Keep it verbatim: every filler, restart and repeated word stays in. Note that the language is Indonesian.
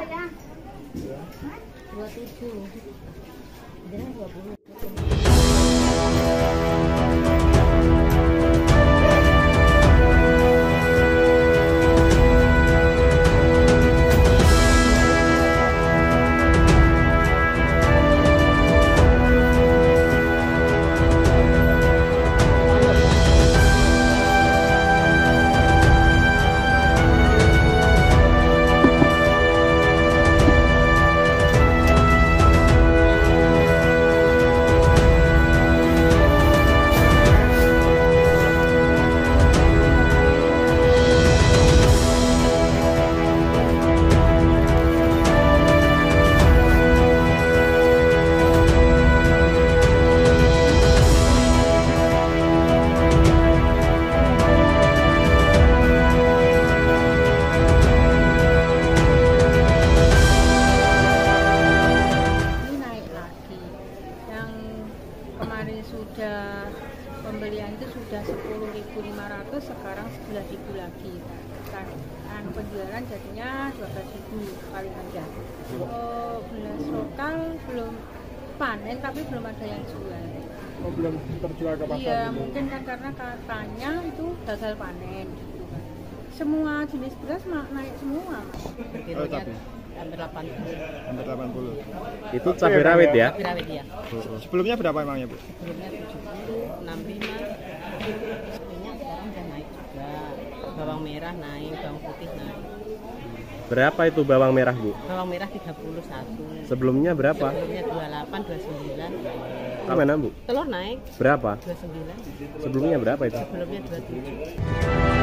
dua puluh tujuh. Jangan dua puluh. Sudah pembelian itu sudah sepuluh ribu lima ratus, sekarang sebelas ribu lagi. Kan anu penjualan jadinya dua belas ribu paling rendah. Oh, beras lokal belum panen tapi belum ada yang jual. Oh, belum terjual ke pasar? Iya, ini mungkin kan karena katanya itu gagal panen gitu kan. Semua jenis beras naik semua. Oh, tapi hampir delapan puluh. Hampir delapan puluh. Itu cabai rawit ya? Cabai rawit ya. Sebelumnya berapa emangnya, Bu? Sebelumnya tujuh puluh, enam puluh lima. Minyak sekarang udah naik juga. Bawang merah naik, bawang putih naik. Berapa itu bawang merah, Bu? Bawang merah tiga puluh satu. Sebelumnya berapa? Sebelumnya dua puluh delapan, dua puluh sembilan. Gimana, Bu? Telur naik Berapa? dua puluh sembilan. Sebelumnya berapa itu? Sebelumnya dua puluh tujuh.